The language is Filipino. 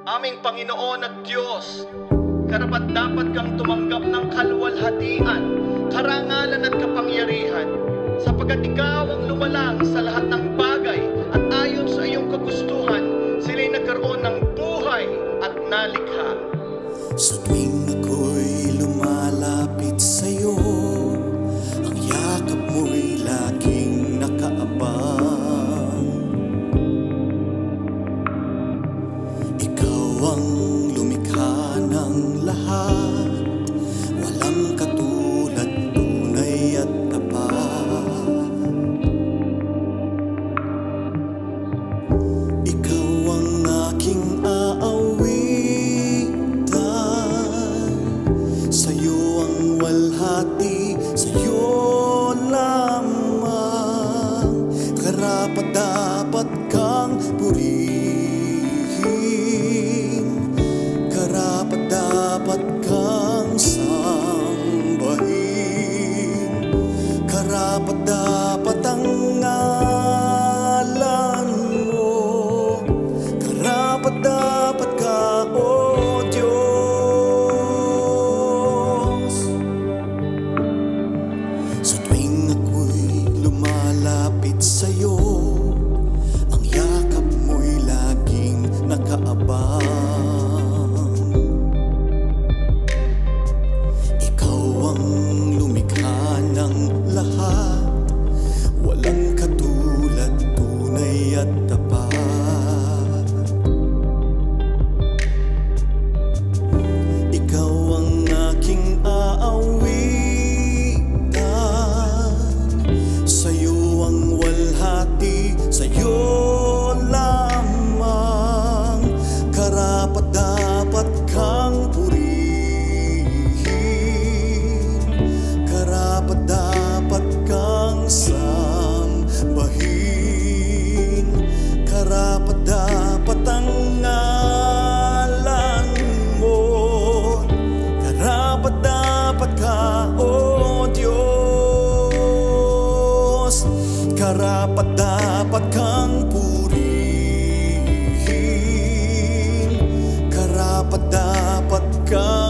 Aming Panginoon at Diyos, karapat-dapat kang tumanggap ng kaluwalhatian, karangalan at kapangyarihan, sapagkat ikaw ang lumalang sa lahat ng bagay at ayon sa iyong kagustuhan, sila'y nagkaroon ng buhay at nalikha. Sa tuwing ako'y lumalapit sa'yo, ang yakap mo'y laging nakaabang. Ikaw ang lumikha ng lahat, walang katulad, tunay at tapat. Ikaw ang aking aawitan, sa'yo ang walhati, sa'yo lamang karapat-dapat kang purihin, karapat-dapat kang sambahin, karapat-dapat ang ngalan mo, karapat-dapat ka, O Diyos. Sa tuwing ako'y lumalapit sa'yo, ang yakap mo'y laging nakaabang. Ikaw ang lumikha ng lahat, walang katulad, tunay at tapat. Ikaw ang aking aawitan, sa'yo ang walhati, sa'yo lamang karapat-dapat kang purihin, karapat-dapat kang sambahin, karapat-dapat ang ngalan mo, karapat-dapat ka, O Diyos. Karapat-dapat kang purihin, karapat-dapat kang